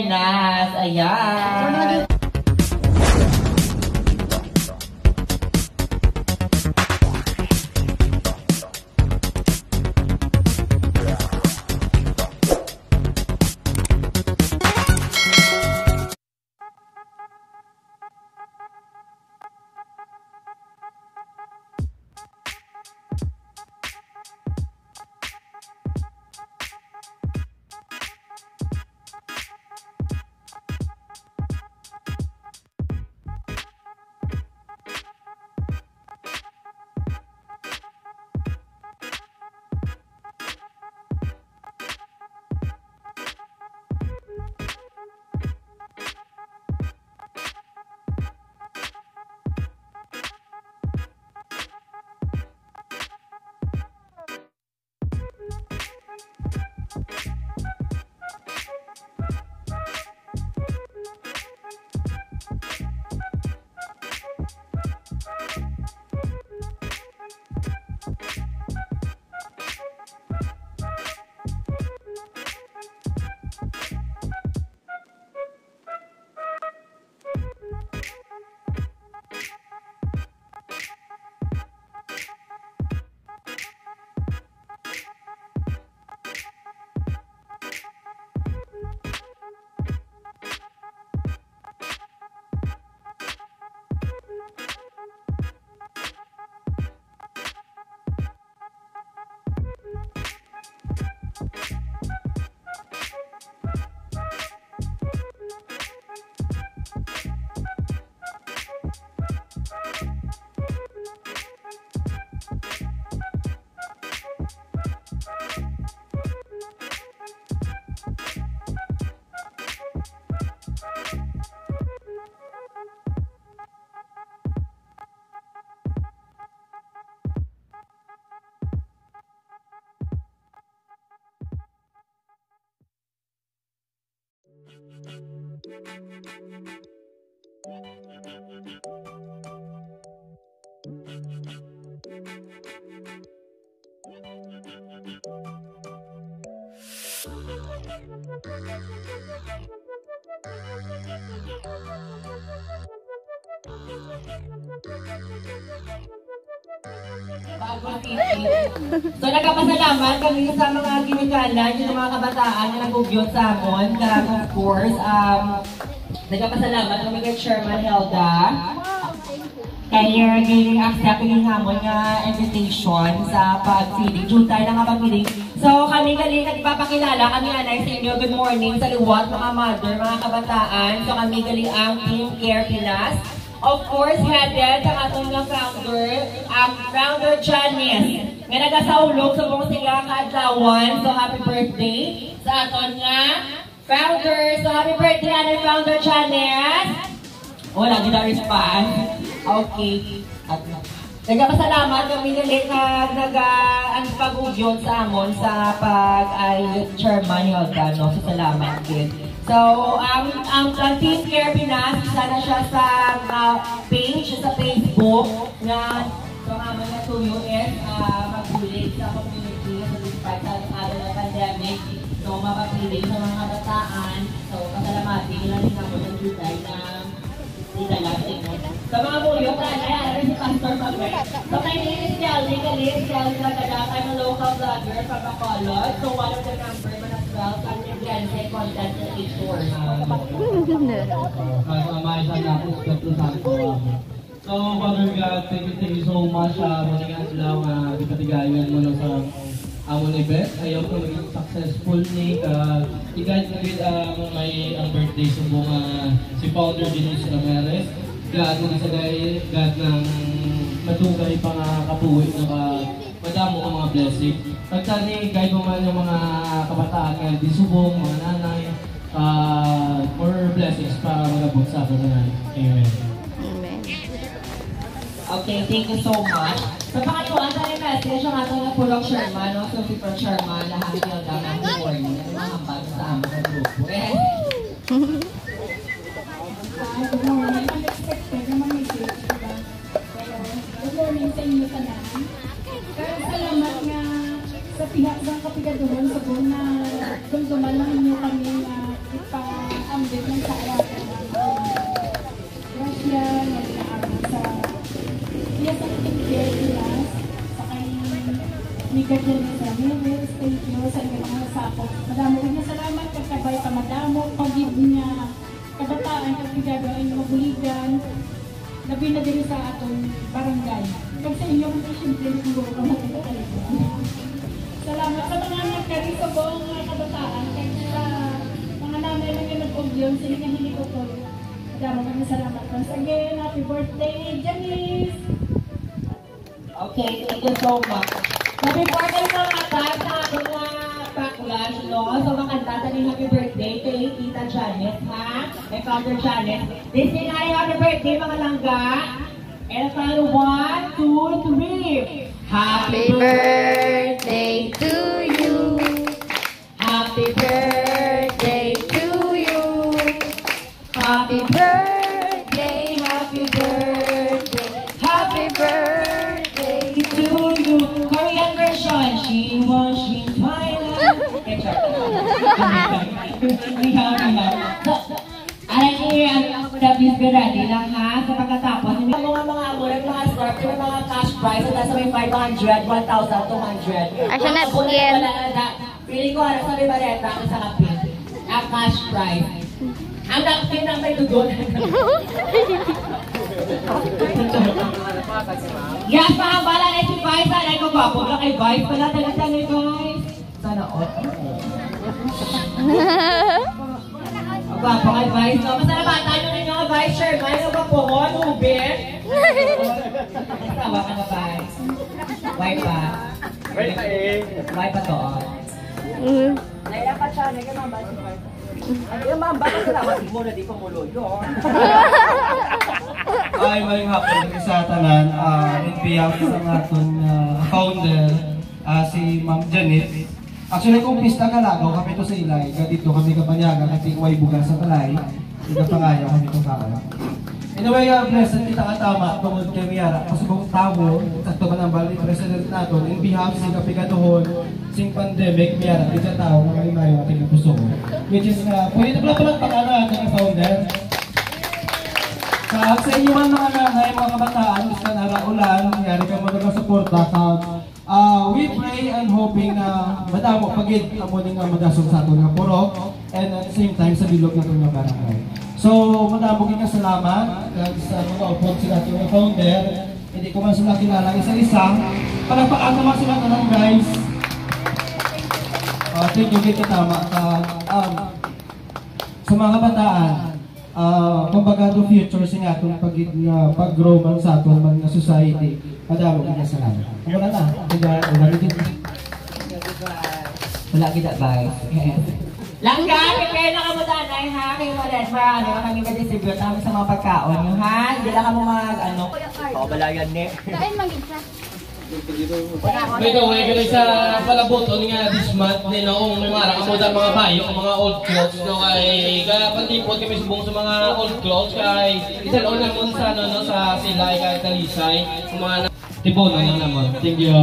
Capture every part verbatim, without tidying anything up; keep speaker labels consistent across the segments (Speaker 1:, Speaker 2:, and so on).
Speaker 1: Pinas. Ayan.
Speaker 2: So nagpapasalamat kami sa mga kinikalan, yung mga kabataan na nagugyot sa amon. Karang of course, um, nagpapasalamat kami kay Chairman Helda. Kaya naging accept yung hamon nga invitation sa pag-feeding. June tayo na nga pag-feeding. So kami galing nagpapakilala, kami anay sa inyo, good morning sa liwat, mga mother, mga kabataan. So kami galing ang Team Care Pinas. Of course, headed sa atong nga founder, ang founder Janice. Nga nagasaulog sa buong sila kaadlawan. So happy birthday sa aton nga founder. So happy birthday ang founder Janice. Wala, gina response. Okay. At nagpapasalamat kami galing na naga ang pag-ugyon sa amon sa pag-ay chairman yung no? So salamat din. So, ang um, um, Team Care Pinas, isa na siya sa uh, page sa Facebook na so nga mga tuyo is uh, magulit sa community sa despite sa araw ng pandemic. So, mapapiling sa mga kabataan. So, pasalamati, ilalin ako ng jutay na idala sa inyo. Sa mga muyo, kaya alam si Pastor Pagway. So, my name is Kelly. Kelly is Kelly Lagadak. I'm a local vlogger from Bacolod. So, one of the number man as well. So, I'm the content na issue.
Speaker 3: So, Father God, thank you, thank you so much. Muna nga sila nga ipatigayan mo na sa amon event. Ayaw ko maging successful ni i-guide mo rin may ang birthday sa mga si Founder Denise Ramirez. God mo sa gay, God ng matugay pa nga kapuwi na madamo ang mga blessing. Pagtani, guide mo man yung mga kabataan nga di subong, mga nanay, uh, more blessings para magabot sa atin na. Amen.
Speaker 4: Amen.
Speaker 2: Okay, thank you so much. Sa pangatuan, sa rin message ang ating na Pulok Sherman, no? So, Super Sherman, lahat yung daw ng morning. Ano mga hambag sa aming grupo. Eh?
Speaker 5: Good morning. Unexpected naman yung sales, diba? Pero, good morning sa inyo tanan. Pero salamat nga sa pihak ng kapigaduhan sa buong na dumduman lang inyo kami na ipang Mika Janessa Ramirez, thank you sa inyong mga sapot. Madamo rin na salamat kagkabay pa madamo, pag-give niya kabataan, kagkigado ay mabuligan, labi na din sa atong barangay. Pag sa inyo, siyempre, siguro ka makita talaga. Salamat sa mga nagkari sa buong mga kabataan, kahit sa mga nanay lang yung nag-ogyon, sila nga hindi ko to. Madamo kami salamat. Once again, happy birthday, Janice!
Speaker 2: Okay, thank you so much. Happy birthday sa mga tag sa ating mga backlash, no? So, makanta sa happy birthday kay Tita Janet, ha? Kay Father Janet. This is ay happy birthday, mga langga. And final one, two, three.
Speaker 1: Happy birthday to you. Happy birthday to you. Happy birthday, happy birthday, happy birthday
Speaker 2: To you. Korean version. She was, she smiling. Okay, sorry. We have, we have. So, alam niyo yan, Davis Garadi lang ha, sa pagkatapos. Yung mga mga amulad, mga scarf, yung mga cash prize, nasa may five hundred, one thousand, two hundred.
Speaker 1: Asa na, bugyan.
Speaker 2: Feeling ko, ano sa may bareta, ang sa kapit. Ang cash prize. Ang nakapin ang may dugon. Yes, mga bala na si Vice. Sanay ko ba? Pagka kay Vice pala talaga ni Vice. Sana all. Gwapo kay Vice, no? Basta na bata nyo ninyo kay Vice, sure. May ano ba po ko? Nubin? Tawa ka na, Vice. Why pa? Why pa to? Naila pa siya. Naila mamba si Vice. Yung mamba ka salamat. Di mo na di pamuloy.
Speaker 3: Ay, maling hapon din sa tanan. Uh, in behalf sa aton uh, founder, uh, si Ma'am Janet. Actually, kung pista ka lagaw, kami to sa ilay. Dito kami kapanyaga, kasi way bugas sa talay. Hindi pangayaw kami itong kakala. Anyway, uh, blessed kita ka tama, tungod kay Miyara. Pasubong tao, sakto ba ng bali, president natin, in behalf sa kapigatuhon, sing pandemic, Miyara, di ka tao na kalimayo ating puso. Which is, uh, pwede pala palang pakala ating founder. Sa sa inyo man mga nanay, mga kabataan, gusto na naraulan, nangyari ka magkakasuporta ka. Uh, we pray and hoping na madamo pagid amo ning nga magasong sa aton nga purok and at the same time sa bilog naton nga barangay. So madamo gyud ka salamat kag sa mga upod sila ating founder. Hindi ko man sila kilala isa-isa. Palakpakan naman sila tanan guys. Uh, thank you kita tama ka um, sa mga kabataan. Uh, kumbaga do future sa nga itong pag, uh, pag-grow man sa aton man nga society. Madamo kita salamat. Wala na. Wala na.
Speaker 2: Wala kita ba? Langga, prepare na ka mo danay ha. Kayo mo rin, marami ka kami ka-distribute namin sa mga pagkaon nyo ha. Hindi lang ka mo mag ano. Oo, balayan ni.
Speaker 5: Kain mag-isa.
Speaker 3: By the way, ganun sa palaboto nga this month, ni noong may marang amo dahil mga bayo, mga old clothes, no, kay kaya pantipot kami subong sa mga old clothes, kay isang o naman sa, ano, no, sa Silay, kay Talisay, sa mga tipon, ano naman. Thank you.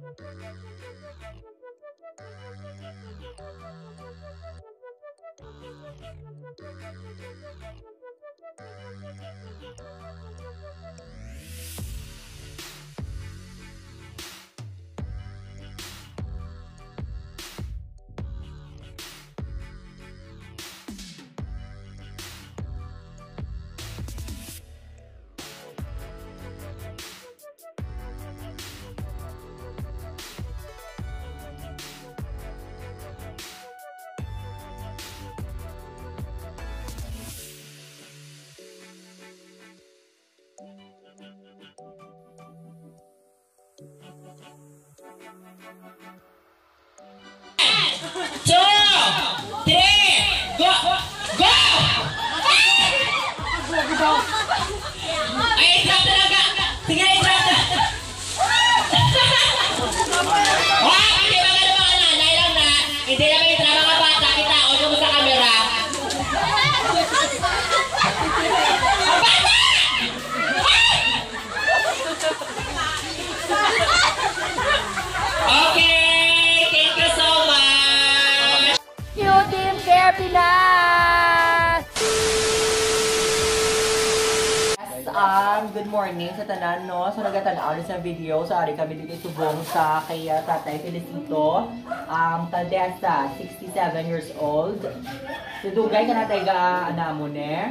Speaker 2: Two, three, go! Go! Ay, drop talaga! Sige, drop na! Wah! Hindi ba ka mga nanay lang na? Hindi naman yung mga bata, kita o yung sa camera. Ang bata! Okay! Thank you so much!
Speaker 1: You Team Care Pinas!
Speaker 2: Yes, um, good morning sa tanan, no? So, nagatanaw sa video. So, ari kami dito subong sa kay uh, Tatay Felicito. Um, Tadesa, sixty-seven years old. So, dugay ka na tayo ga-anamon eh.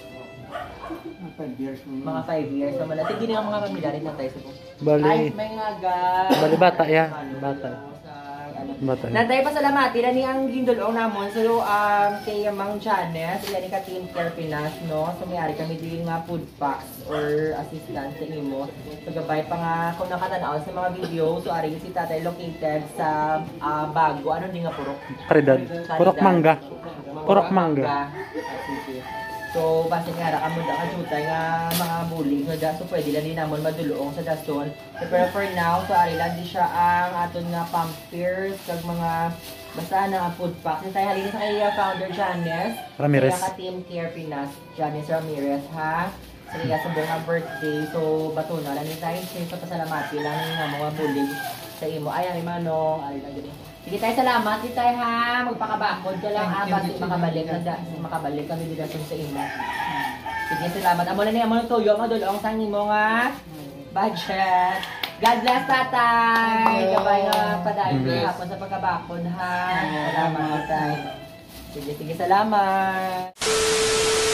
Speaker 2: Mga five years naman. At hindi nga mga pamilyari na tayo subong.
Speaker 4: Bali.
Speaker 2: Ay, may nga ga...
Speaker 4: Bali bata yan.
Speaker 2: Ano,
Speaker 4: Bata.
Speaker 2: sa, ano.
Speaker 4: Bata.
Speaker 2: Natay pa salamati na ni ang gindulong namon. So, um, kay Mang Janes, sila ni ka Team Care Pinas, no? So, mayari kami din nga food packs or assistance sa imo. So, gabay pa nga kung nakatanaw sa mga video. So, ari si Tatay located sa uh, Bago. Ano din nga purok?
Speaker 4: Caridad. Purok mangga. Purok mangga.
Speaker 2: Ah, sige. So, basta nga ra kamo da kajutay nga mga bully nga da so pwede lang din namon madulong sa dason. So, pero for now, so ari lang di siya ang aton nga pampers kag mga basta na food pack. Ni tayo halin sa kay uh, founder Janes
Speaker 4: Ramirez.
Speaker 2: Kaya ka Team Care Pinas, Janes Ramirez ha. Sa iya sa buong birthday. So, bato na lang ni tayo sa pasalamati lang nga mga bully sa imo. Ay, ang manong, ari lang din. Sige tayo, salamat. Sige tayo ha. Magpakabakod ka lang. Ah, kasi makabalik. Nada, makabalik kami dito sa imo. Sige, salamat. Amo na niya mo ng tuyo. Madulong sa imo nga budget. God bless, tatay. Kabay nga padayon mm-hmm. hapon sa pagkabakod ha. Salamat, tatay. Sige, sige, salamat.